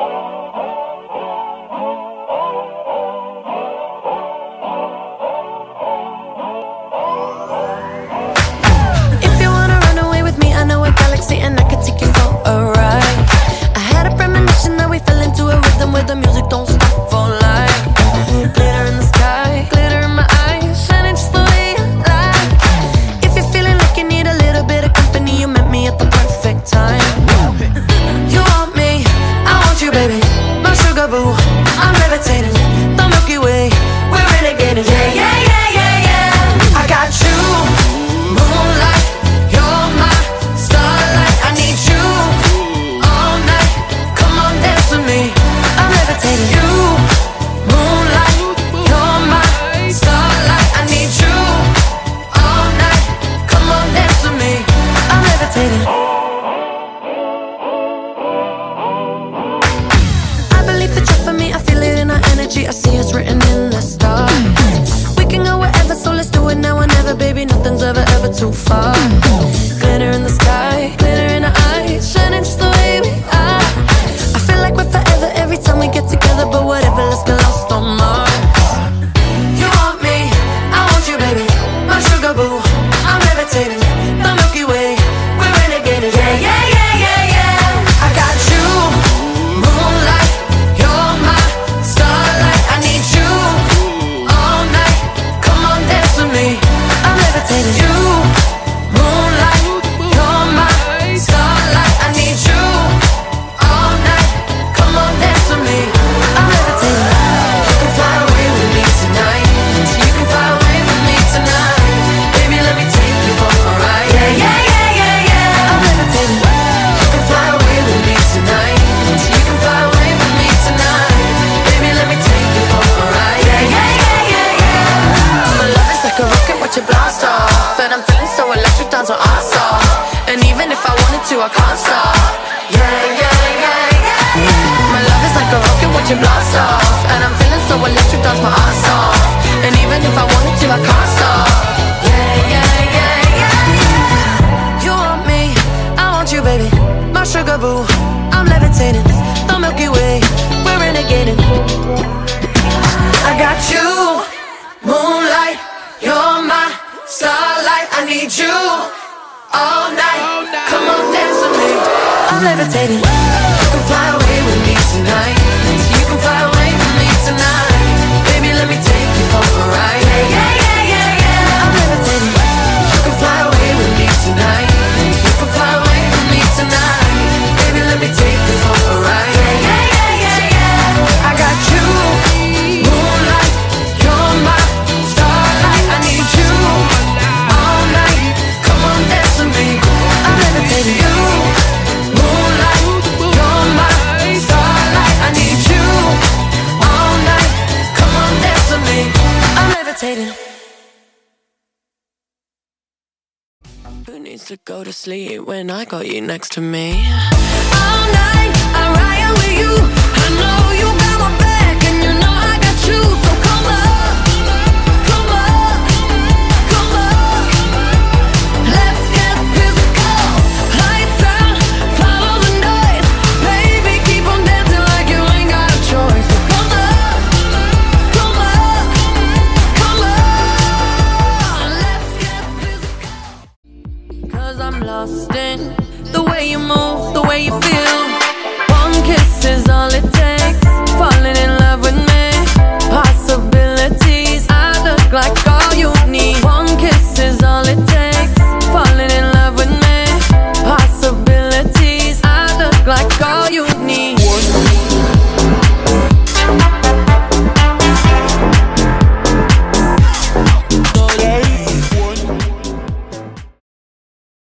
And I could take you for a ride. I had a premonition that we fell into a rhythm where the music don't stop for life. Glitter in the sky, glitter in my eyes, shining just the way you like. If you're feeling like you need a little bit of company, you met me at the perfect time. You want me, I want you, baby. My sugar boo, I'm levitating. The Milky Way, we're renegading. Yeah, yeah, yeah, yeah, yeah. I got you, moonlight. You're my starlight. I need you all night. Come on, dance with me. I'm levitating. You, moonlight. You're my starlight. I need you all night. Come on, dance with me. I'm levitating. I believe that you're for me. I feel it in our energy. I see it's written in the stars. We can go wherever, so let's do it now or never, baby. Nothing's ever, ever too far. Glitter in the sky, glitter in our eyes, shining just the way we are. I feel like we're forever every time we get together, but whatever, let's get lost on Mars. You want me, I want you, baby. My sugar boo, I'm levitating. The Milky Way, we're renegading. Yeah, yeah, yeah, yeah, yeah. I got you, moonlight. You're my starlight. I need you all night. Come on, dance with me. I'm levitating. You, moonlight. You're my starlight. I need you all night. Come on, dance with me. I'm levitating. You can fly away with me tonight. You can fly away with me tonight. Baby, let me take you for a ride. Yeah, yeah, yeah, yeah, yeah. I'm levitating. You can fly away with me tonight. You can fly away with me tonight. Baby, let me take you for a ride. Yeah, yeah, yeah, yeah, yeah. My love is like a rocket, watch it blast off. And I'm feeling so electric, dance on our off. And even if I wanted to, I can't stop. Yeah, yeah, yeah, yeah. My love is like a rocket, watch it blast off. And I'm feeling so electric, dance my ass off. And even if I wanted to, I can't stop. Yeah, yeah, yeah, yeah. You want me, I want you, baby. My sugar boo, I'm levitating. The Milky Way, we're renegading. I got you, moonlight. You're my starlight. I need you all night. Come on, dance with me. I'm levitating. You can fly away with me tonight. You can fly away with me tonight. Baby, let me take you for a ride. Yeah, yeah, yeah, yeah, yeah. I'm levitating. You can fly away with me tonight. You can fly away with me tonight. Baby, let me take you for a ride. Yeah, yeah, yeah, yeah, yeah. I got you, moonlight. You're my starlight. I need you all night. Come on, dance with me. I'm levitating. You, moonlight. You're my starlight. I need you all night. Come on, dance with me. I'm levitating. Who needs to go to sleep when I got you next to me? All night, I ride with you.